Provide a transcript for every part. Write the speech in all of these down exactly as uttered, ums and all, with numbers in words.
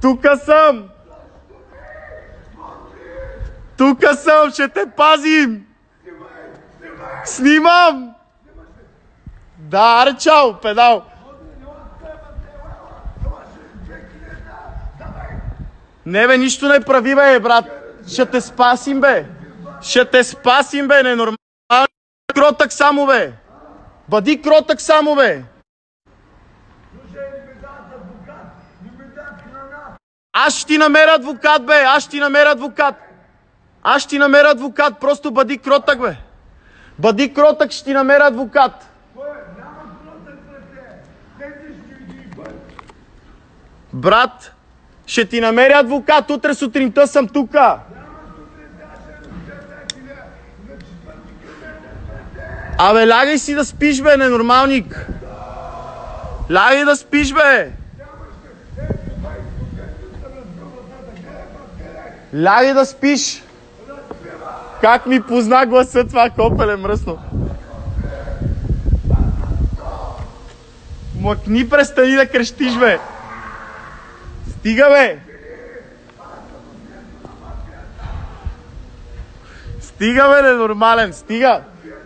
Тука съм! Тука съм! Ще те пазим! Снимам! Да, аре чао, педал! Не бе, нищо не прави бе, брат! Ще те спасим бе! Ще те спасим бе, ненормално! Кротък само бе! Бъди кротък само бе! Аз ще ти намеря адвокат бе! Аз ще ти намеря адвокат! Аз ще ти намеря адвокат! Просто бъди кротък бе! Бъди кротък, ще ти намеря адвокат! Брат, ще ти намеря адвокат! Утре сутринта съм тука! Абе, лягай си да спиш бе, ненормалник! Лягай да спиш бе! Лягай да спиш! Как ми позна гласа това копеле мръсно? Мъкни, престани да крещиш бе! Стига бе! Стига бе, ненормален, стига!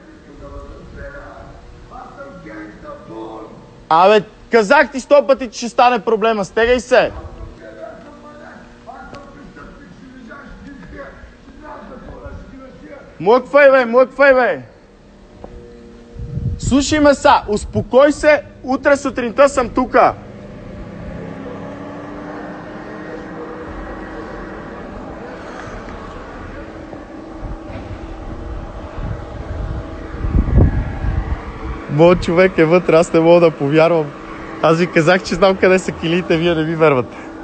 Абе, казах ти сто пъти, че ще стане проблема, стегай се! Млъквай бе, млъквай бе! Слушай ме са, успокой се, утре сутринта съм тука! Моят човек е вътре, аз не мога да повярвам. Аз ви казах, че знам къде са килиите, вие не ми вервате.